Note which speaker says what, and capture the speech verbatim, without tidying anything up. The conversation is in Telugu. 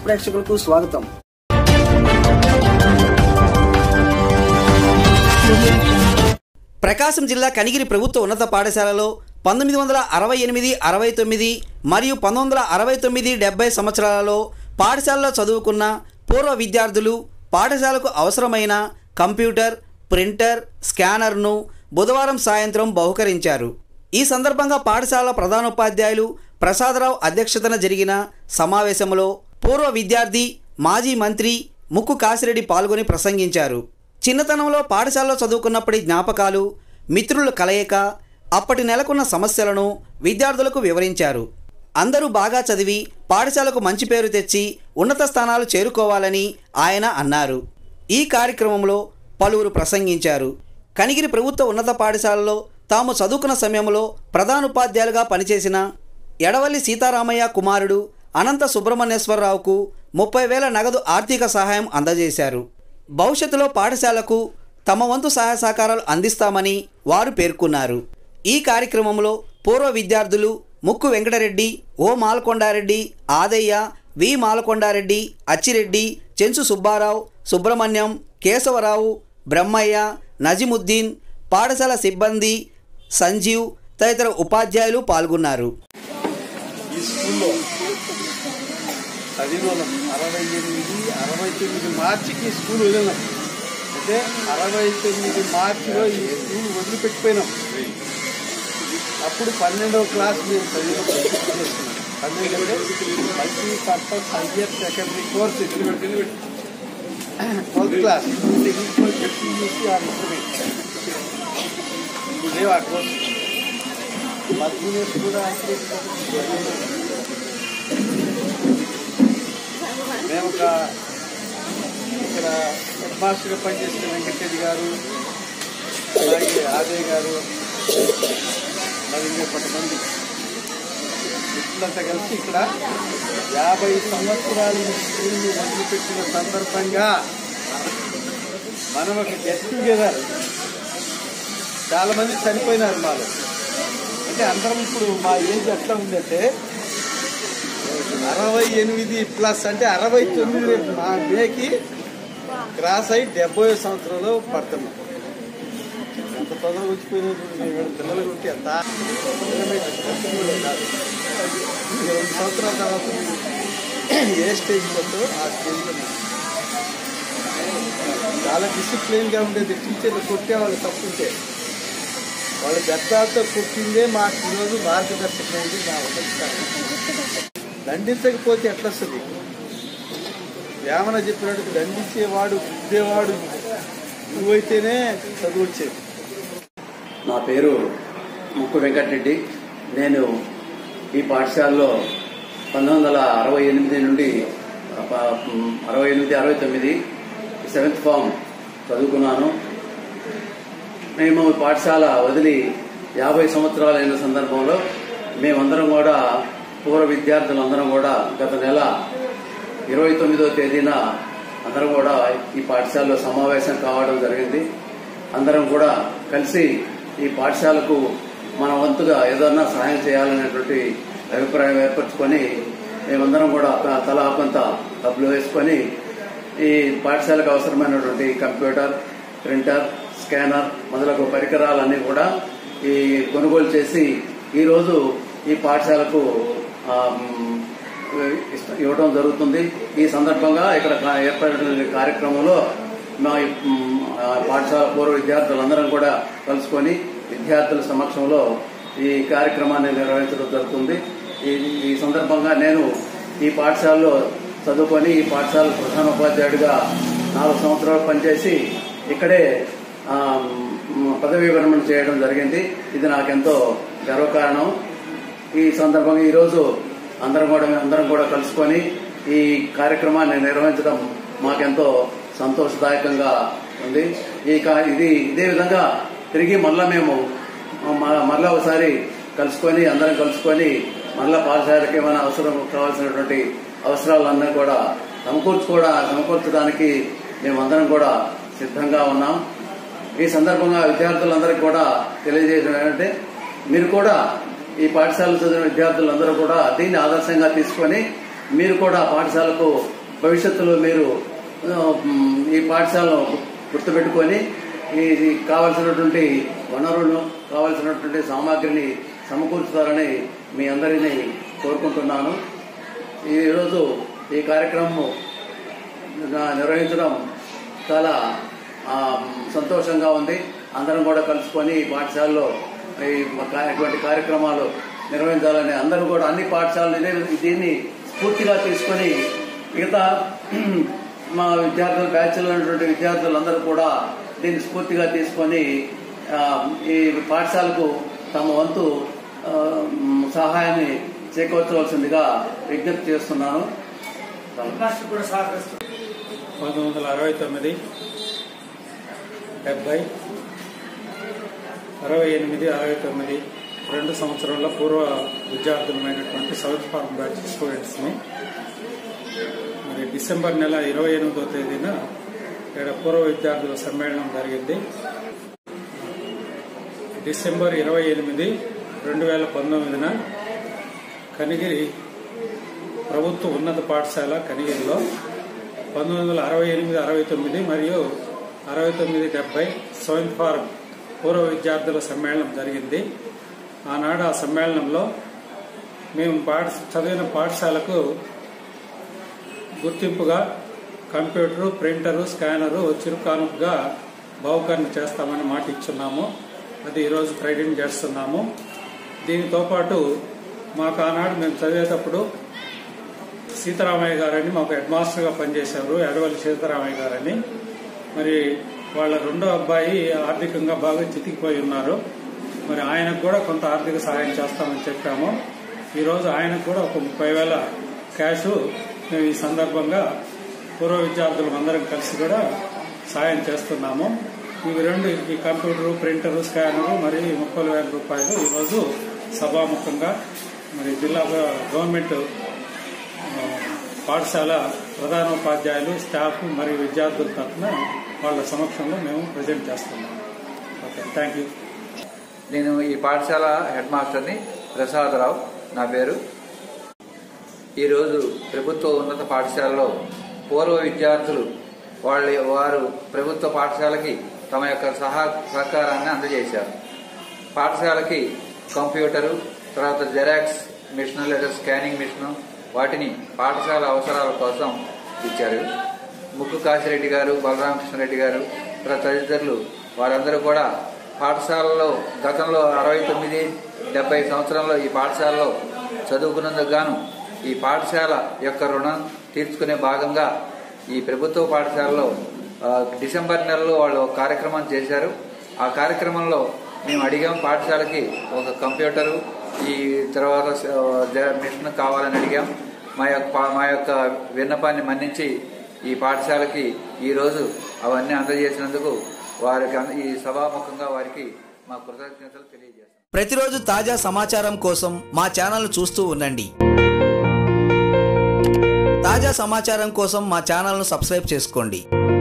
Speaker 1: ప్రేక్షకులకు స్వాగతం. ప్రకాశం జిల్లా కనిగిరి ప్రభుత్వ ఉన్నత పాఠశాలలో పంతొమ్మిది వందల అరవై ఎనిమిది అరవై తొమ్మిది మరియు పంతొమ్మిది వందల అరవై తొమ్మిది డెబ్బై సంవత్సరాలలో పాఠశాలలో చదువుకున్న పూర్వ విద్యార్థులు పాఠశాలకు అవసరమైన కంప్యూటర్, ప్రింటర్, స్కానర్ను బుధవారం సాయంత్రం బహుకరించారు. ఈ సందర్భంగా పాఠశాల ప్రధానోపాధ్యాయులు ప్రసాదరావు అధ్యక్షతన జరిగిన సమావేశంలో పూర్వ విద్యార్థి, మాజీ మంత్రి ముక్కు కాసిరెడ్డి పాల్గొని ప్రసంగించారు. చిన్నతనంలో పాఠశాలలో చదువుకున్నప్పటి జ్ఞాపకాలు, మిత్రుల కలయిక, అప్పటి నెలకొన్న సమస్యలను విద్యార్థులకు వివరించారు. అందరూ బాగా చదివి పాఠశాలకు మంచి పేరు తెచ్చి ఉన్నత స్థానాలు చేరుకోవాలని ఆయన అన్నారు. ఈ కార్యక్రమంలో పలువురు ప్రసంగించారు. కనిగిరి ప్రభుత్వ ఉన్నత పాఠశాలలో తాము చదువుకున్న సమయంలో ప్రధానోపాధ్యాయులుగా పనిచేసిన ఎడవల్లి సీతారామయ్య కుమారుడు అనంత సుబ్రహ్మణ్యేశ్వరరావుకు ముప్పై వేల నగదు ఆర్థిక సహాయం అందజేశారు. భవిష్యత్తులో పాఠశాలకు తమ వంతు సహాయ సహకారాలు అందిస్తామని వారు పేర్కొన్నారు. ఈ కార్యక్రమంలో పూర్వ విద్యార్థులు ముక్కు వెంకటరెడ్డి, ఓ మాలకొండారెడ్డి, ఆదయ్య, వి మాలకొండారెడ్డి, అచ్చిరెడ్డి, చెంచు సుబ్బారావు, సుబ్రహ్మణ్యం, కేశవరావు, బ్రహ్మయ్య, నజిముద్దీన్, పాఠశాల సిబ్బంది, సంజీవ్ తదితర ఉపాధ్యాయులు పాల్గొన్నారు.
Speaker 2: ఈ స్కూల్లో చదివినాం. అరవై ఎనిమిది అరవై తొమ్మిది మార్చికి స్కూల్ వదిలినాం. అంటే అరవై తొమ్మిది మార్చిలో ఈ స్కూల్ వదిలిపెట్టిపోయినాం. అప్పుడు పన్నెండవ క్లాస్ మేము చదివినాం. పన్నెండు అంటే multi purpose higher secondary course twelfth class యూసీ ఆర్ ఇన్స్ట్రుమెంట్ లేవు ఆ కోర్స్. మధ్యనేసి కూడా మేము ఒక ఇక్కడ హెడ్ మాస్టర్గా పనిచేసిన వెంకటరెడ్డి గారు, అలాగే ఆదయ్ గారు, మరి ఇంకా కొంతమంది మిత్రులంతా కలిసి ఇక్కడ యాభై సంవత్సరాలు స్కూల్ని వదిలిపెట్టిన సందర్భంగా మనం ఒక గెట్ టుగెదర్. చాలా మంది చనిపోయినారు మాలో. అంటే అందరం ఇప్పుడు మా ఏజ్ ఎట్లా ఉందంటే అరవై ఎనిమిది ప్లస్ అంటే అరవై తొమ్మిది మా మేకి క్రాస్ అయి డెబ్బై సంవత్సరంలో పడుతున్నాం. ఎంత తొందరగా వచ్చిపోయినప్పుడు పిల్లలు ఉంటే ఎంత రెండు సంవత్సరాల తర్వాత ఏ స్టేజ్ పోతో ఆ స్టేజ్లో చాలా డిసిప్లిన్గా ఉండేది. టీచర్లు కొట్టేవాళ్ళు తప్పుంటే వాళ్ళు గద్దాలతో కొట్టిందే మాకు ఈరోజు మార్గదర్శకం అయింది. నా ఉన్నత దండించకపోతే ఎట్లా వస్తుంది? వేమన చెప్పినట్టు దండించేవాడు గుద్దేవాడు నువ్వైతేనే చదువు వచ్చేది.
Speaker 3: నా పేరు ముక్కు వెంకటరెడ్డి. నేను ఈ పాఠశాలలో పంతొమ్మిది వందల అరవై ఎనిమిది నుండి అరవై ఎనిమిది అరవై తొమ్మిది సెవెంత్ ఫామ్ చదువుకున్నాను. మేము పాఠశాల వదిలి యాభై సంవత్సరాలైన సందర్భంలో మేమందరం కూడా పూర్వ విద్యార్థులందరం కూడా గత నెల ఇరవై తొమ్మిదో తేదీన అందరం కూడా ఈ పాఠశాలలో సమావేశం కావడం జరిగింది. అందరం కూడా కలిసి ఈ పాఠశాలకు మన వంతుగా ఏదన్నా సహాయం చేయాలనేటువంటి అభిప్రాయం ఏర్పరచుకొని మేమందరం కూడా తలా కొంత డబ్బులు వేసుకొని ఈ పాఠశాలకు అవసరమైనటువంటి కంప్యూటర్, ప్రింటర్, స్కానర్ మొదలగు పరికరాలన్నీ కూడా ఈ కొనుగోలు చేసి ఈరోజు ఈ పాఠశాలకు ఇవ్వడం జరుగుతుంది. ఈ సందర్భంగా ఇక్కడ ఏర్పడిన కార్యక్రమంలో మా పాఠశాల పూర్వ విద్యార్థులందరం కూడా కలుసుకొని విద్యార్థుల సమక్షంలో ఈ కార్యక్రమాన్ని నిర్వహించడం జరుగుతుంది. ఈ సందర్భంగా నేను ఈ పాఠశాలలో చదువుకొని ఈ పాఠశాల ప్రధానోపాధ్యాయుడిగా నాలుగు సంవత్సరాలు పనిచేసి ఇక్కడే పదవీ విరమణ చేయడం జరిగింది. ఇది నాకెంతో గర్వకారణం. ఈ సందర్భంగా ఈరోజు అందరం కూడా అందరం కూడా కలుసుకొని ఈ కార్యక్రమాన్ని నిర్వహించడం మాకెంతో సంతోషదాయకంగా ఉంది. ఈ ఇది ఇదే విధంగా తిరిగి మళ్ళా మేము మరలా ఒకసారి కలుసుకొని అందరం కలుసుకొని మరలా పాఠశాలకు ఏమైనా అవసరం కావాల్సినటువంటి అవసరాలన్నీ కూడా సమకూర్చుకోవడా సమకూర్చడానికి మేమందరం కూడా సిద్ధంగా ఉన్నాం. ఈ సందర్భంగా విద్యార్థులందరికీ కూడా తెలియజేయడం ఏంటంటే మీరు కూడా ఈ పాఠశాలలో చదివిన విద్యార్థులందరూ కూడా దీన్ని ఆదర్శంగా తీసుకొని మీరు కూడా పాఠశాలకు భవిష్యత్తులో మీరు ఈ పాఠశాలను గుర్తుపెట్టుకొని ఇది కావలసినటువంటి వనరులను కావలసినటువంటి సామాగ్రిని సమకూర్చుతారని మీ అందరినీ కోరుకుంటున్నాను. ఈరోజు ఈ కార్యక్రమం నిర్వహించడం చాలా సంతోషంగా ఉంది. అందరం కూడా కలుసుకొని పాఠశాలలో ఇటువంటి కార్యక్రమాలు నిర్వహించాలని అందరూ కూడా అన్ని పాఠశాలలు ఇదే దీన్ని స్ఫూర్తిగా తీసుకొని మిగతా మా విద్యార్థులు బ్యాచ్లో ఉన్నటువంటి విద్యార్థులందరూ కూడా దీన్ని స్ఫూర్తిగా తీసుకొని ఈ పాఠశాలకు తమ వంతు సహాయాన్ని చేకూర్చవలసిందిగా విజ్ఞప్తి చేస్తున్నాను.
Speaker 4: పంతొమ్మిది వందల అరవై తొమ్మిది డెబ్బై అరవై ఎనిమిది అరవై తొమ్మిది రెండు సంవత్సరాల పూర్వ విద్యార్థులమైనటువంటి సౌత్ ఫార్మ్ బ్యాచ్ స్టూడెంట్స్ని మరి డిసెంబర్ నెల ఇరవై ఎనిమిదో తేదీన ఇక్కడ పూర్వ విద్యార్థుల సమ్మేళనం జరిగింది. డిసెంబర్ ఇరవై ఎనిమిది రెండు వేల పంతొమ్మిదిన కనిగిరి ప్రభుత్వ ఉన్నత పాఠశాల కనిగిరిలో పంతొమ్మిది వందల అరవై ఎనిమిది అరవై తొమ్మిది మరియు అరవై తొమ్మిది డెబ్బై సౌత్ ఫార్మ్ పూర్వ విద్యార్థుల సమ్మేళనం జరిగింది. ఆనాడు ఆ సమ్మేళనంలో మేము పాఠ చదివిన పాఠశాలకు గుర్తింపుగా కంప్యూటరు, ప్రింటరు, స్కానరు చిరుకానుకగా బహుకరణ చేస్తామని మాట ఇచ్చున్నాము. అది ఈరోజు ప్రకటన చేస్తున్నాము. దీనితో పాటు మాకు ఆనాడు మేము చదివేటప్పుడు సీతారామయ్య గారని మాకు హెడ్ మాస్టర్గా పనిచేశారు, ఎడవల్లి సీతారామయ్య గారని. మరి వాళ్ళ రెండో అబ్బాయి ఆర్థికంగా బాగా చితికిపోయి ఉన్నారు. మరి ఆయనకు కూడా కొంత ఆర్థిక సహాయం చేస్తామని చెప్పాము. ఈరోజు ఆయనకు కూడా ఒక ముప్పై వేల క్యాష్ మేము ఈ సందర్భంగా పూర్వ విద్యార్థులు అందరం కలిసి కూడా సాయం చేస్తున్నాము. ఇవి రెండు, ఈ కంప్యూటరు, ప్రింటరు, స్కానరు మరి ముప్పై వేల రూపాయలు ఈరోజు సభాముఖంగా మరి జిల్లా గవర్నమెంట్ పాఠశాల ప్రధానోపాధ్యాయులు, స్టాఫ్ మరియు విద్యార్థుల తరఫున వాళ్ళ సమక్షంలో మేము ప్రజెంట్ చేస్తున్నాం. Okay, thank you.
Speaker 5: నేను ఈ పాఠశాల హెడ్ మాస్టర్ని ప్రసాదరావు నా పేరు. ఈరోజు ప్రభుత్వ ఉన్నత పాఠశాలలో పూర్వ విద్యార్థులు వాళ్ళ వారు ప్రభుత్వ పాఠశాలకి తమ యొక్క సహా సహకారాన్ని అందజేశారు. పాఠశాలకి కంప్యూటరు, తర్వాత జెరాక్స్ మిషన్ లేదా స్కానింగ్ మిషను వాటిని పాఠశాల అవసరాల కోసం ఇచ్చారు. ముక్కు కాశిరెడ్డి గారు, బలరామకృష్ణారెడ్డి గారు తదితరులు వారందరూ కూడా పాఠశాలలో గతంలో అరవై తొమ్మిది డెబ్బై సంవత్సరంలో ఈ పాఠశాలలో చదువుకున్నందుకు గాను ఈ పాఠశాల యొక్క రుణం తీర్చుకునే భాగంగా ఈ ప్రభుత్వ పాఠశాలలో డిసెంబర్ నెలలో వాళ్ళు ఒక కార్యక్రమం చేశారు. ఆ కార్యక్రమంలో మేము అడిగాం పాఠశాలకి ఒక కంప్యూటరు, ఈ తర్వాత మిషన్ కావాలని అడిగాం. మా యొక్క మా యొక్క విన్నపాన్ని మన్నించి ఈ పాఠశాలకి ఈరోజు అవన్నీ అందజేసినందుకు వారికి ఈ సభాముఖంగా వారికి మా కృతజ్ఞతలు తెలియజేస్తాం.
Speaker 1: ప్రతిరోజు తాజా సమాచారం కోసం మా ఛానల్ చూస్తూ ఉండండి. తాజా సమాచారం కోసం మా ఛానల్ను సబ్స్క్రైబ్ చేసుకోండి.